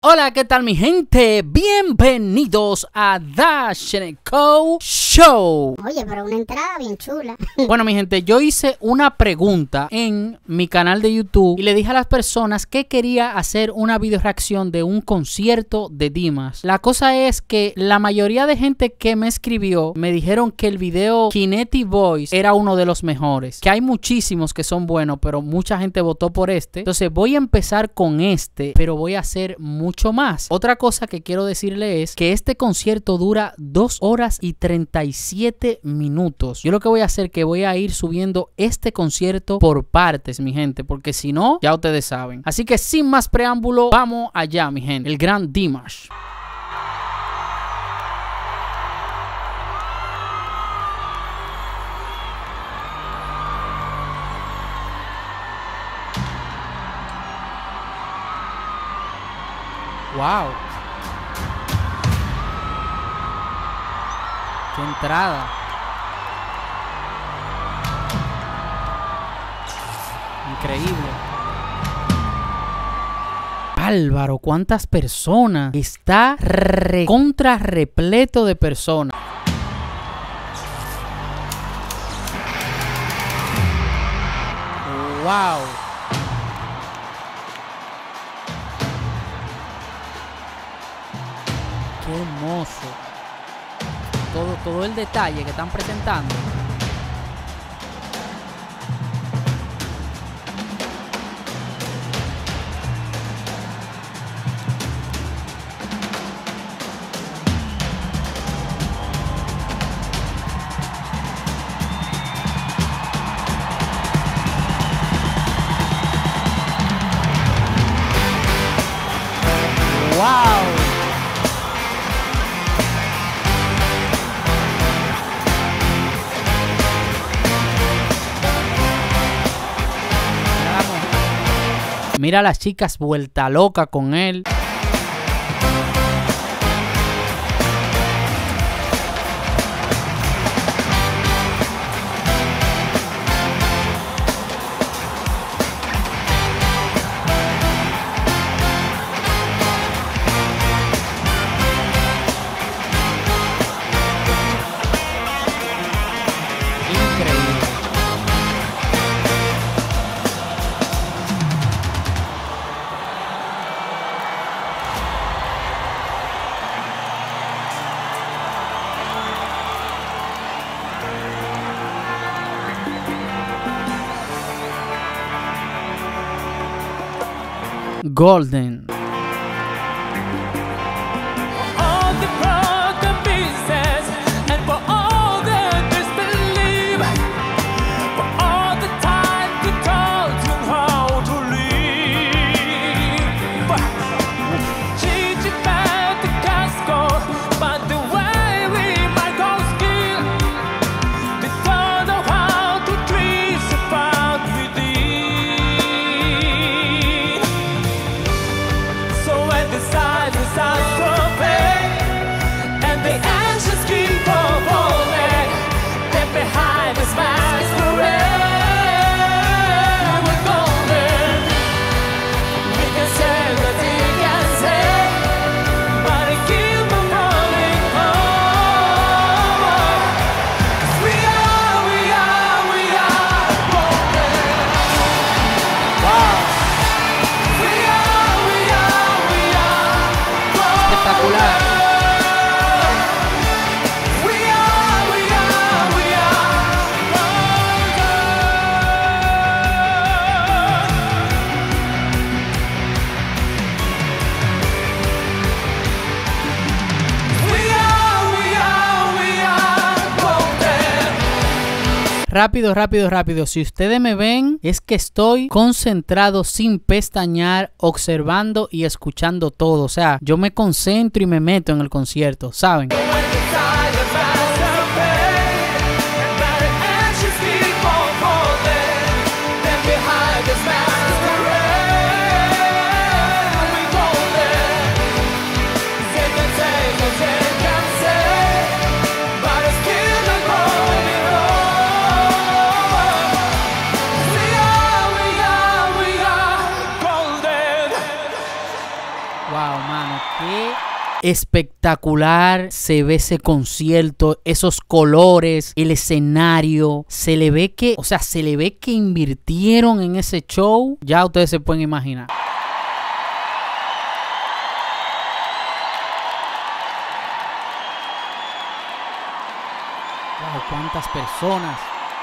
Hola, ¿qué tal mi gente? Bienvenidos a Dash Co Show. Oye, pero una entrada bien chula. Bueno, mi gente, yo hice una pregunta en mi canal de YouTube y le dije a las personas que quería hacer una video reacción de un concierto de Dimas. La cosa es que la mayoría de gente que me escribió me dijeron que el video Kinetic Voice era uno de los mejores, que hay muchísimos que son buenos, pero mucha gente votó por este. Entonces voy a empezar con este, pero voy a hacer mucho más. Otra cosa que quiero decirle es que este concierto dura 2 horas y 37 minutos. Yo lo que voy a hacer es que voy a ir subiendo este concierto por partes, mi gente, porque si no, ya ustedes saben. Así que sin más preámbulo, vamos allá, mi gente. El gran Dimas. Wow. Qué entrada. Increíble. Álvaro, cuántas personas. Está recontra repleto de personas. Wow. Qué hermoso. Todo el detalle que están presentando. Wow. Mira a las chicas vuelta loca con él. Golden. Rápido. Si ustedes me ven, es que estoy concentrado sin pestañear, observando y escuchando todo. O sea, yo me concentro y me meto en el concierto, ¿saben? Wow, hermano, qué espectacular se ve ese concierto, esos colores, el escenario. Se le ve que, o sea, se le ve que invirtieron en ese show. Ya ustedes se pueden imaginar. Wow, cuántas personas.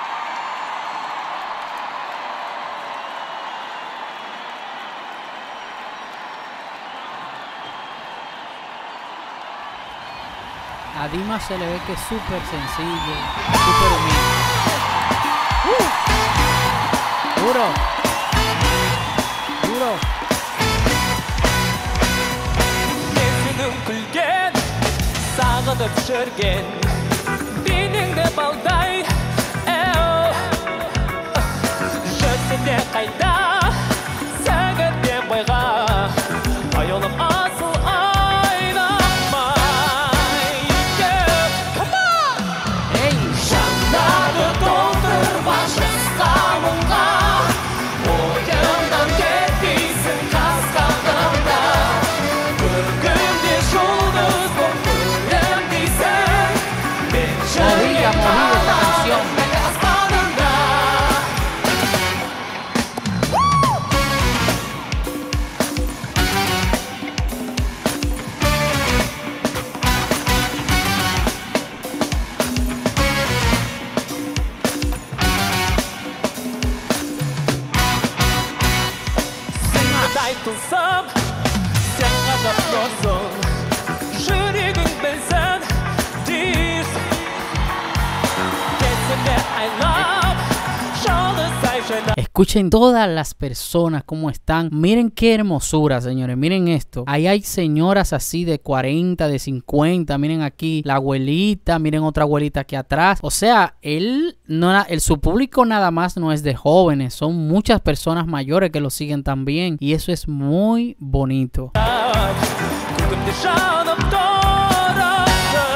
A Dimas se le ve que es súper sencillo, súper humilde. Duro. Duro. Mevzunum kulgen, sağılıp жүрген, денеңді балдай, жүрсінде қайда, сәгірде байға, айолым асыл айнамай. Hey. Жанарды толтырма жасқа мұңға, ойымнан кетпейсің қас-қағымда. Көргімде жұлдыз боп көрінбейсің, мен жүрген қаламын аспанымда. Сенің тылсым, сен ғажап досым, жүрегің білсін, дейсің. Кезінде айлап, жалғыз жайнап. Escuchen todas las personas cómo están. Miren qué hermosura, señores. Miren esto. Ahí hay señoras así de 40, de 50. Miren aquí la abuelita. Miren otra abuelita aquí atrás. O sea, su público nada más no es de jóvenes. Son muchas personas mayores que lo siguen también. Y eso es muy bonito. Көргімде жаным торасың.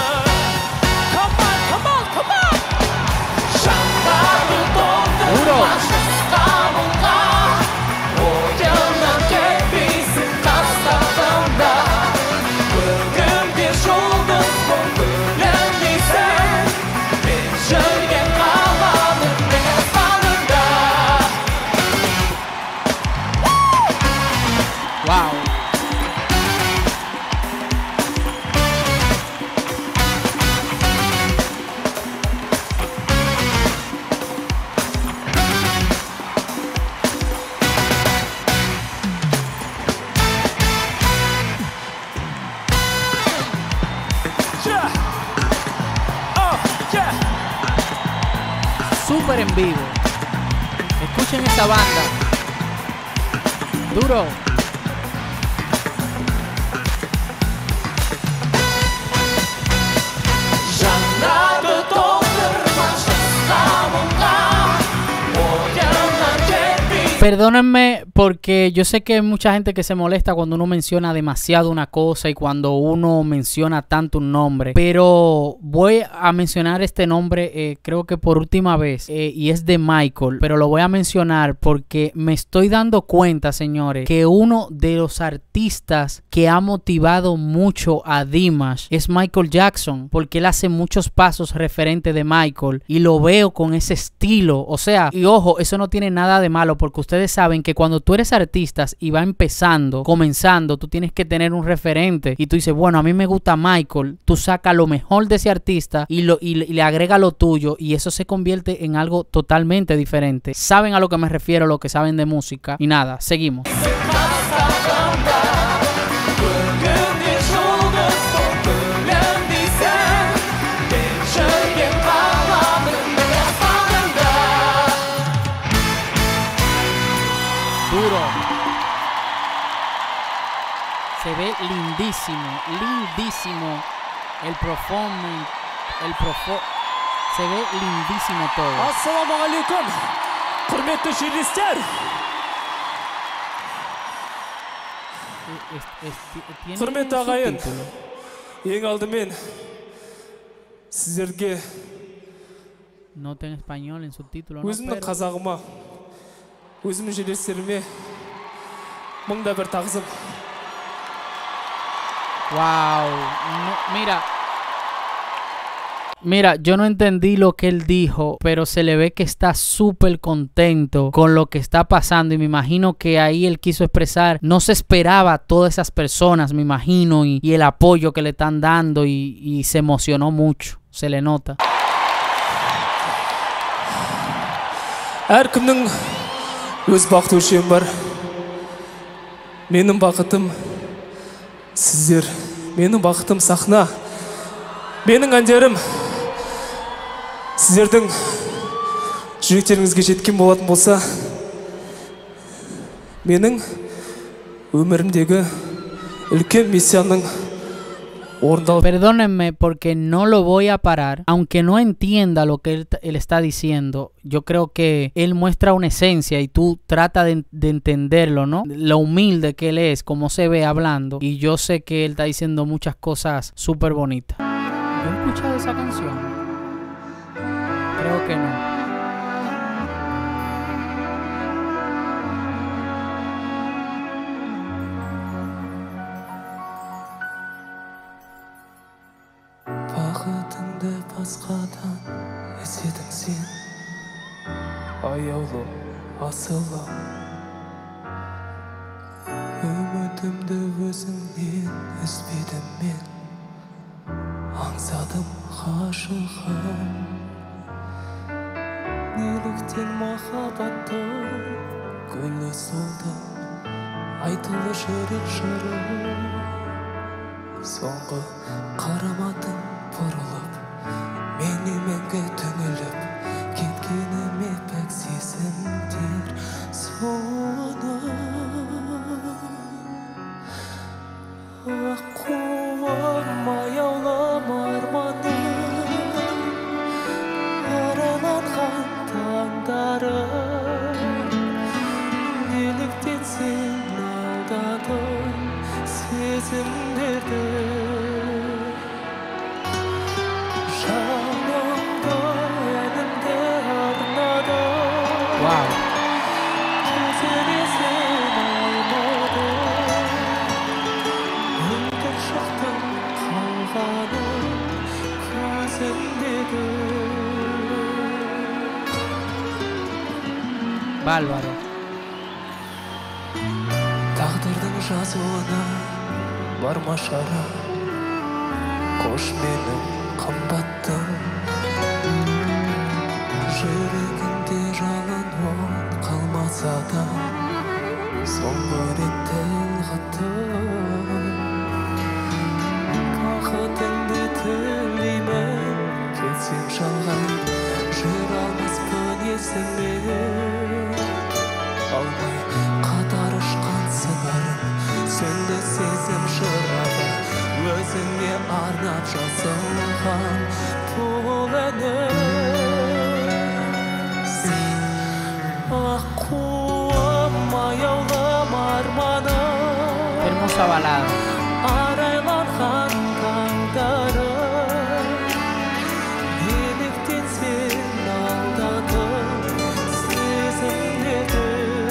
Come on. Жанарды толтырма жасқа мұңға, ойымнан кетпейсің қас-қағымда. Көргімде жұлдыз боп көрінбейсің, мен жүрген қаламын аспанымда. Wow. Súper en vivo. Escuchen esa banda. Duro. Жанарды толтырма жасқа мұңға, ойымнан кетпейсің. Perdónenme porque yo sé que hay mucha gente que se molesta cuando uno menciona demasiado una cosa y cuando uno menciona tanto un nombre. Pero voy a mencionar este nombre creo que por última vez y es de Michael. Pero lo voy a mencionar porque me estoy dando cuenta, señores, que uno de los artistas que ha motivado mucho a Dimash es Michael Jackson. Porque él hace muchos pasos referentes de Michael y lo veo con ese estilo. O sea, y ojo, eso no tiene nada de malo porque ustedes saben que cuando tú eres artista y va comenzando, tú tienes que tener un referente y tú dices, bueno, a mí me gusta Michael, tú sacas lo mejor de ese artista y le agrega lo tuyo y eso se convierte en algo totalmente diferente. Saben a lo que me refiero, lo que saben de música y nada, seguimos. Көргімде жұлдыз боп көрінбейсің, мен жүрген қаламын аспанымда. Duro. Se ve lindísimo, lindísimo el performance, se ve lindísimo todo. Ассалаумағалейкум, құрметті жерлестер. Tiene Құрметті ағайын, subtítulo. ең алдымен сіздерге Nota en español en subtítulo, ¿no? өзімнің Pero қазағыма, өзімнің жерлестеріме мыңда бір тағзым. Wow. Mira. Mira, yo no entendí lo que él dijo, pero se le ve que está súper contento con lo que está pasando y me imagino que ahí él quiso expresar, no se esperaba a todas esas personas, me imagino, y el apoyo que le están dando y se emocionó mucho, se le nota. Әркімнің өз бақыт өлшемі бар. Менің бақытым сіздер, менің бақытым сахна. Менің әндерім сіздердің жүректеріңізге жеткен болатын болса, менің өмірімдегі үлкен миссияның орындалып. Perdónenme porque no lo voy a parar, aunque no entienda lo que él está diciendo. Yo creo que él muestra una esencia y tú trata de entenderlo, ¿no? Lo humilde que él es, cómo se ve hablando. Y yo sé que él está diciendo muchas cosas súper bonitas. ¿Yo he escuchado esa canción? Creo que no. Бақытыңды басқадан іздедің сен, аяулы асылы. Үмітімді өзіңнен үзбедім мен, аңсадым ғашығым. Неліктен махаббатты гүлі солды, айтылы жүрек жыры. Соңғы қарамадың бұрылып, мәңгі түңіліп, кеткеніме пәк сезімдер соны. Аққуым аяулым арманым, араланған таңдарым, неліктен сен алдадың сезімдерді. Жанымды әнімді арнадым, Wow. көзіме сен алмадың, үміт шықтың қалғаным көзімдегі. Bárbaro. Тағдырдың жазуына барма шара, қош менің қымбаттым. Жүрегінде жалын от қалмаса да, соңғы рет тіл қаттым. Бақытыңды тілеймін, кетсең жалған, жүре алмаспын есіңнен. Алмай қатар ұшқан сыңарым, сөнді сезім шырағы, өзіңе арнап жазылған бұл әнім. Сен аққуым аяулым арманым, Hermosa balada. арайланған таңдарым, неліктен сен алдадың сезімдерді.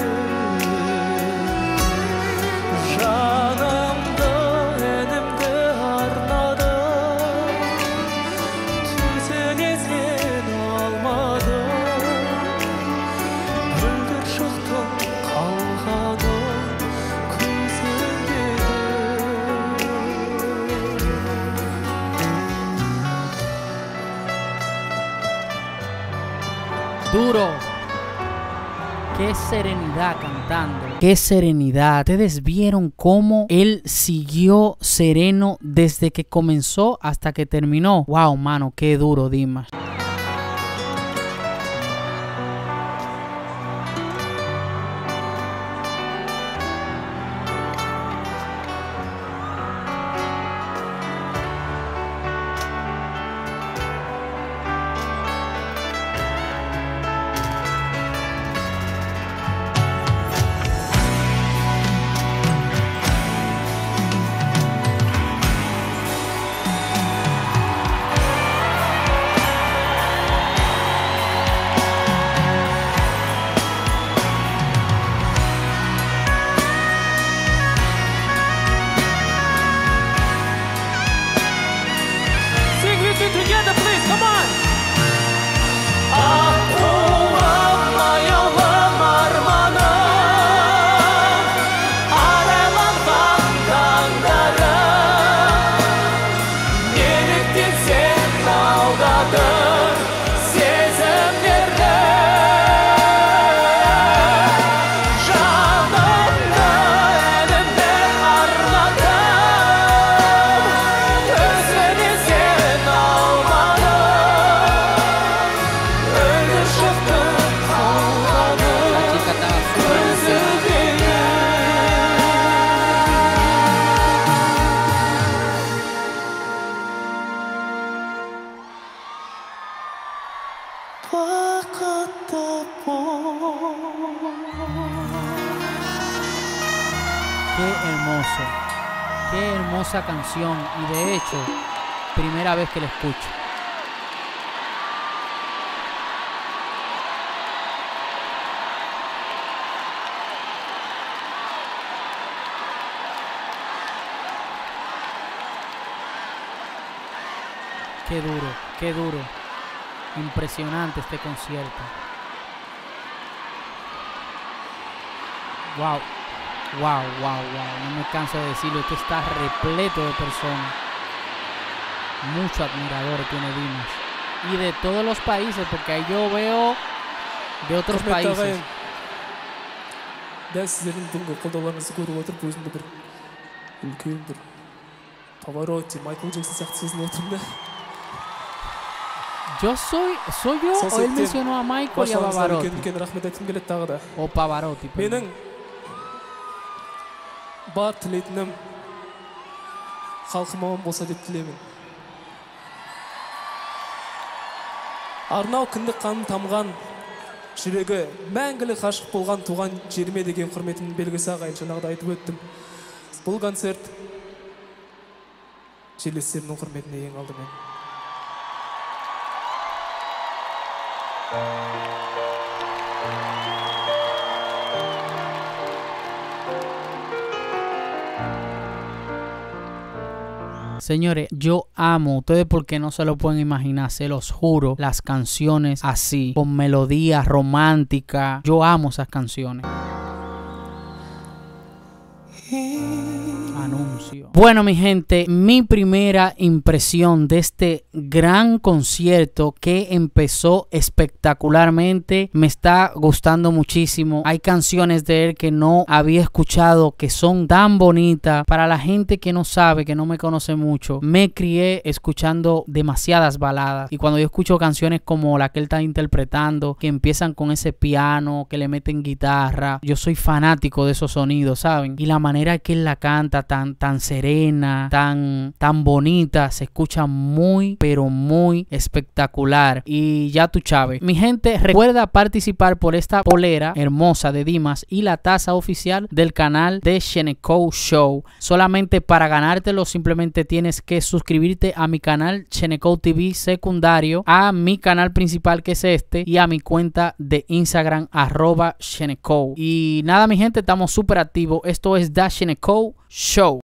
Жанымды әнімді арнадым, төзіне сен алмадың, бүлдір шықтың қалғаным көзімдегі. Duro. Qué serenidad cantando. Qué serenidad. Ustedes vieron cómo él siguió sereno desde que comenzó hasta que terminó. Wow, mano, qué duro, Dimas. Qué hermoso. Qué hermosa canción. Y de hecho, primera vez que la escucho. Qué duro, qué duro. Impresionante este concierto. Wow, wow, wow, wow. No me canso de decirlo, esto está repleto de personas. Muchos admiradores tiene Dimas. Y de todos los países, porque ahí yo veo de otros países. Дәл сіздердің бүгінгі қолдауларыңызды көріп отырып өзімді бір үлкен бір Pavarotti, Michael Jackson сияқты сезініп отырмын да. ¿Soy yo o él mencionó a Michael y a Pavarotti? Үлкен рахмет айтқым келеді тағы да. O Pavarotti. Менің бар тілейтінім халқым аман болса деп тілеймін. Арнау кіндік қаным тамған, жүрегі мәңгілік ғашық болған туған жеріме деген құрметімнің белгісі ағайын, жаңағыда айтып өттім. Бұл концерт жерлестерімнің құрметіне ең алдымен. Señores, yo amo, ustedes porque no se lo pueden imaginar, se los juro, las canciones así, con melodía romántica. Yo amo esas canciones. Anuncio. Bueno, mi gente, mi primera impresión de este gran concierto que empezó espectacularmente, me está gustando muchísimo. Hay canciones de él que no había escuchado que son tan bonitas. Para la gente que no sabe, que no me conoce mucho, me crié escuchando demasiadas baladas, y cuando yo escucho canciones como la que él está interpretando, que empiezan con ese piano, que le meten guitarra, yo soy fanático de esos sonidos, ¿saben? Y la manera que él la canta tan serena, tan bonita, se escucha muy pero muy espectacular. Y ya tú sabes, mi gente, recuerda participar por esta polera hermosa de Dimas y la taza oficial del canal de Sheneko Show. Solamente para ganártelo simplemente tienes que suscribirte a mi canal Sheneko TV secundario, a mi canal principal que es este, y a mi cuenta de Instagram @Sheneko. Y nada, mi gente, estamos súper activos. Esto es The Sheneko Show.